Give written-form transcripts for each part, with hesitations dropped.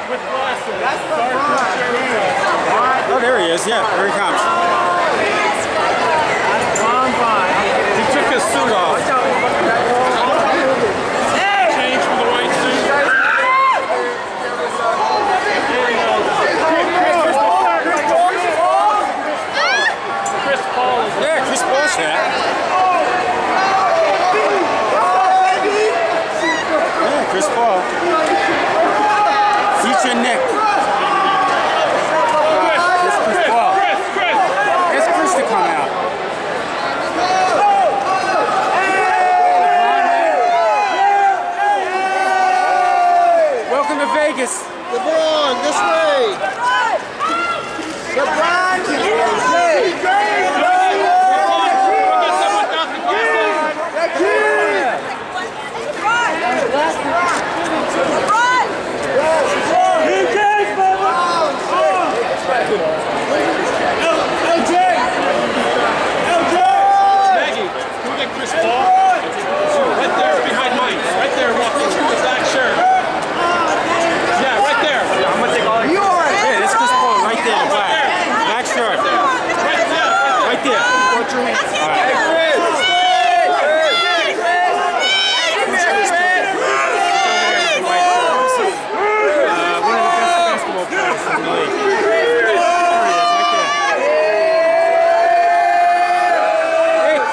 With glasses. That's LeBron. Oh, there he is. Yeah, here he comes. He took his suit off. Change from the white suit. Chris Paul is Yeah, Chris Paul's here. Yeah, Chris Paul. Future Nick. There's Chris Paul. There's Chris to come out. Welcome to Vegas. LeBron, this way. LeBron,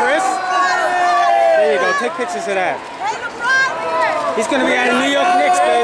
take pictures of that. He's going to be out of New York Knicks, baby.